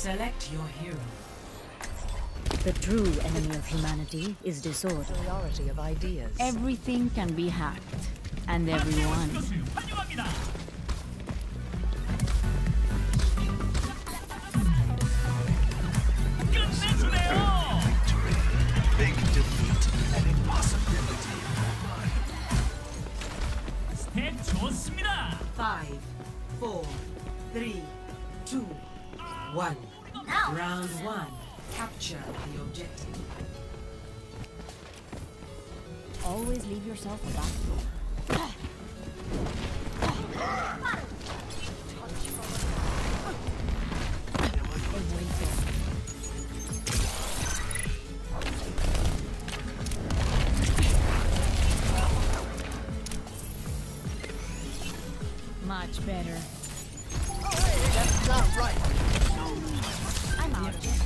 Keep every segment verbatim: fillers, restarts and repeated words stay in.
Select your hero. The true enemy of humanity is disorder. Priority of ideas. Everything can be hacked, and everyone. Victory. Big defeat. An impossibility. Five, four, three, two, one. Round one. Capture the objective. Always leave yourself a backdoor. Much better. Oh, hey, that's not right. I'm out of it.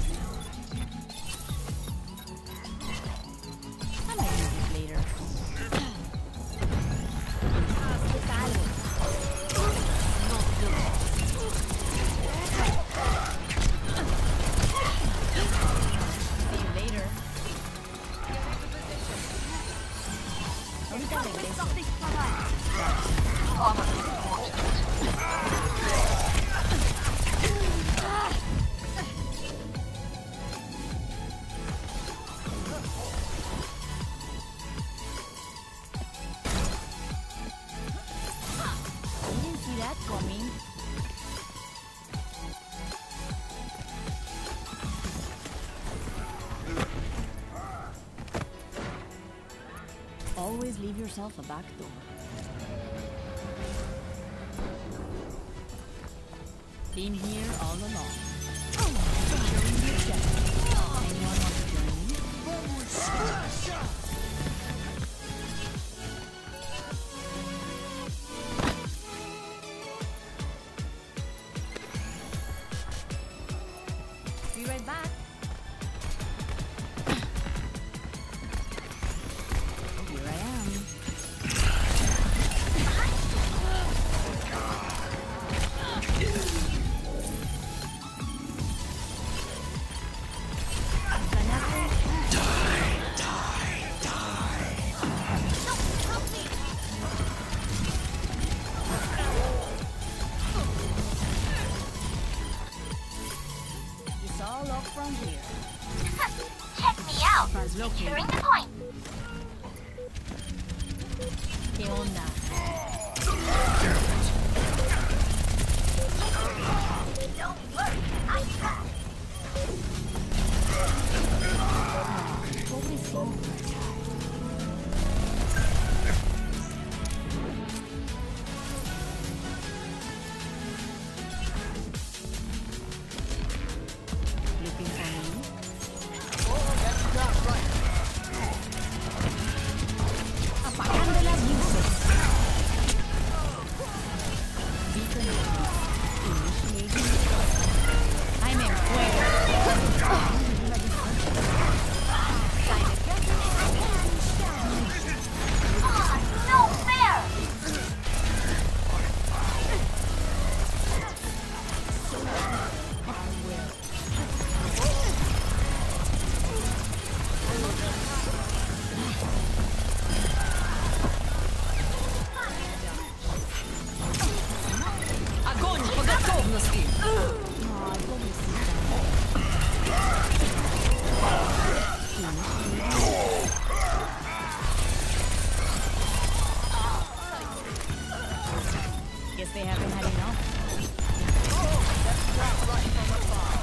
I might use it later. See you later. Ahorita regreso. Always leave yourself a back door. Been here all along. Securing the objective. Anyone want to join me? Be right back. Here I am. It's all up from here. Check me out. Securing the point. ¿Qué onda? Don't worry, I got it. Pobrecito. Looking for me? Oh, that's not right. Apagando las luces. Beacon initiating. I'm en fuego. Ah, no fair. Огонь по готовности. Ay, pobrecita. Guess they haven't had enough. Oh, that's not right from afar.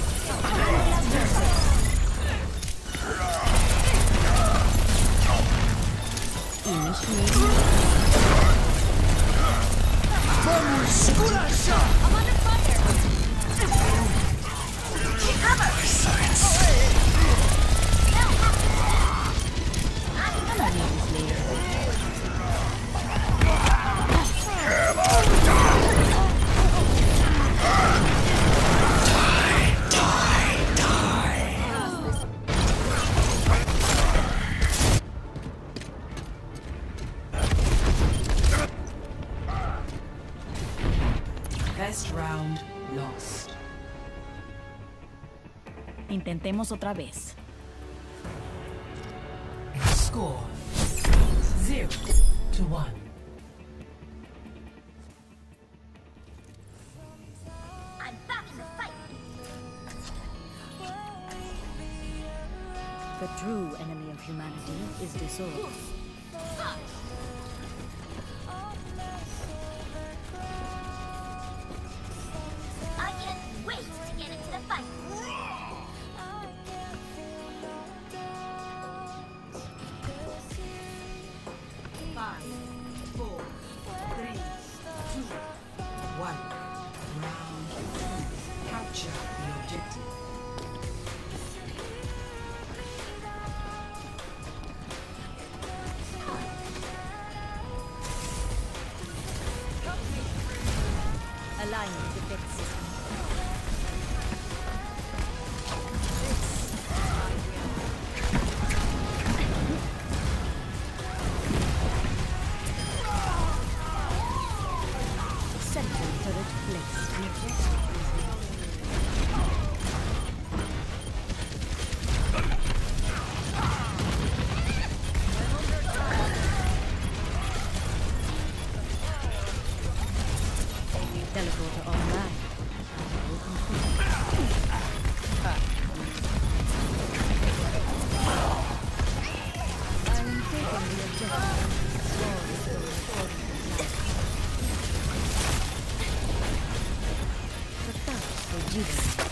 Initiating. I'm under fire. Take cover. I'm gonna need this later. First round lost. Intentemos otra vez. Score zero to one. I'm back in the fight. The true enemy of humanity is disorder. I can't wait to get into the fight. Five, four, three, two, one. Round two. Capture the objective. Align with the defense system. Central turret placed. The objective teleporter online. I am taking the objective. War is the restoring of life. The thoughts will jubilate.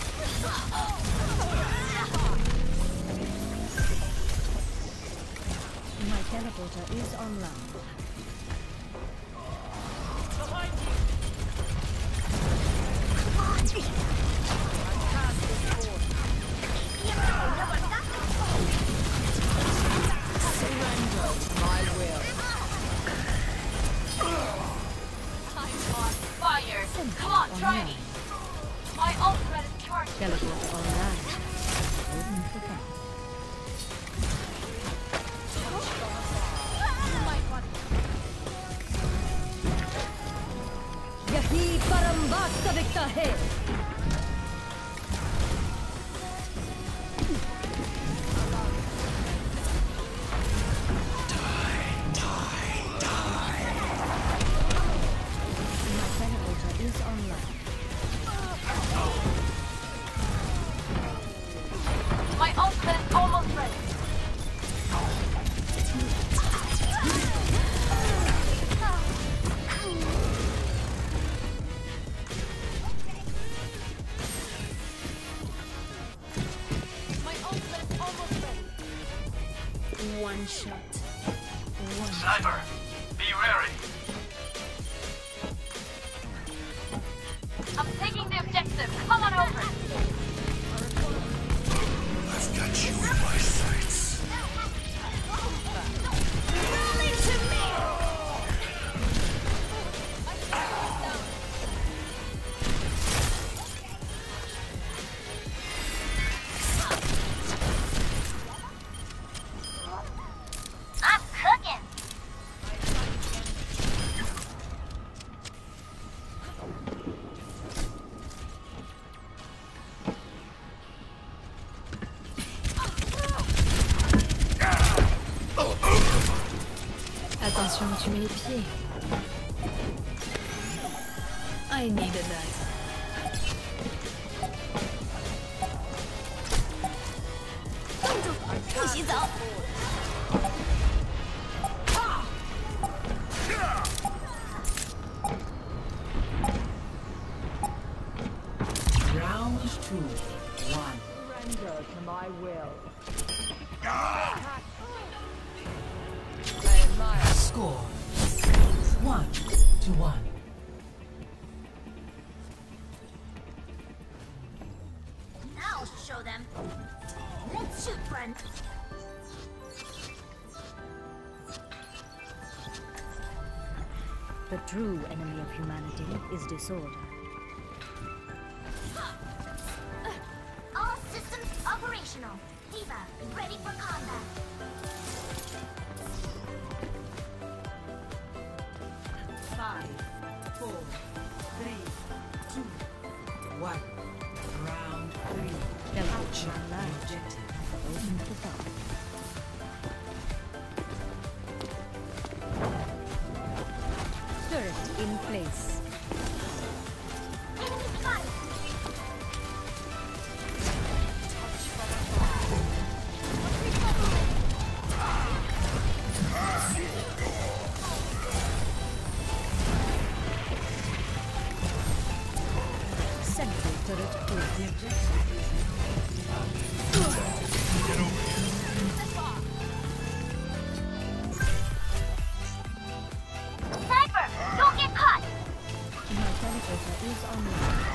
My teleporter is online. Fire! Come on, try me! My ultimate is charged. Teleporter online. Open for fun. यही परम वास्तविकता है. My teleporter is online. My ultimate is almost ready. My ultimate is almost ready. One shot. One. Sniper, be wary. I'm taking the objective. Come on over. I've got you in my sights. Rally to me! I'm cooking. Attention, tu mets les pieds. I needed that. Round two. One. Surrender to my will. Score one to one. Now I'll show them. Let's shoot, friend. The true enemy of humanity is disorder. All systems operational. Diva, ready for combat. Five, four, three, two, one. Round three. Teleporter Capture the objective. Open to the top. Turret in place. Central turret clear. Sniper, don't get caught! My teleporter is online.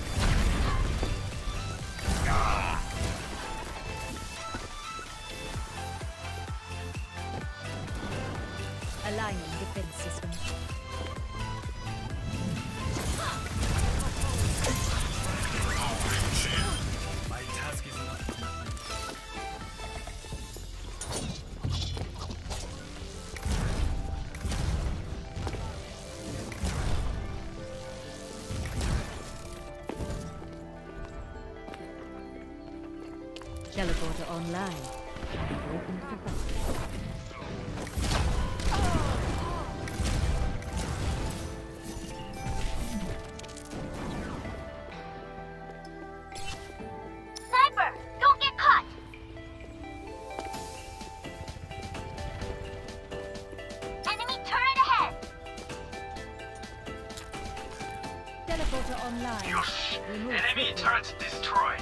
Aligning defense system. My task is not. Teleporter online. Open for battle. Sniper, don't get caught! Enemy turret ahead! Teleporter online. Yosh! Remove Enemy turret destroyed.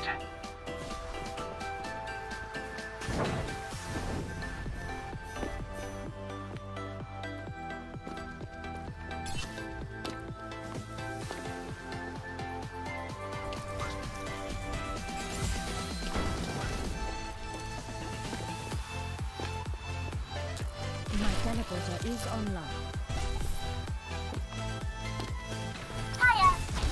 My teleporter is online. Hiya!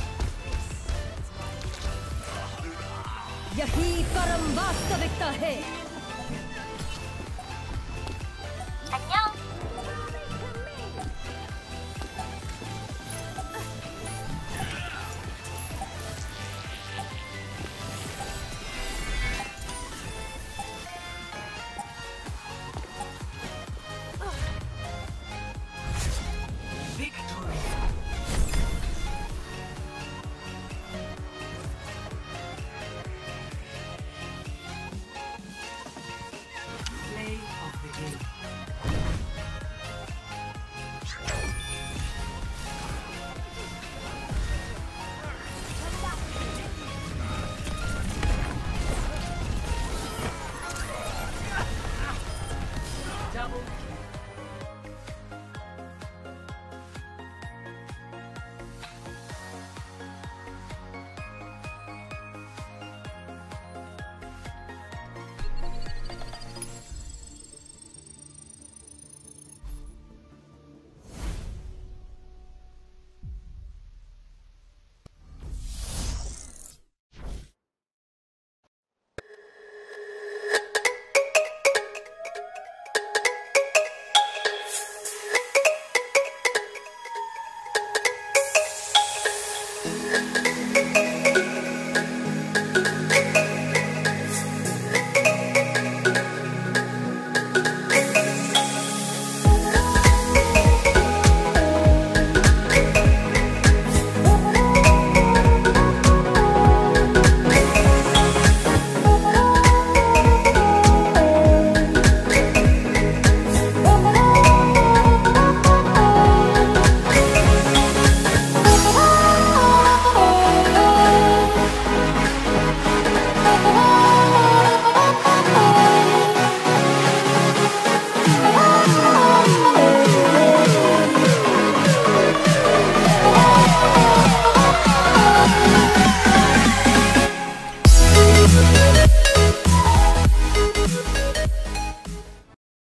यही परम वास्तविकता है. 안녕! Victory. Play of the game. Double. Thank you.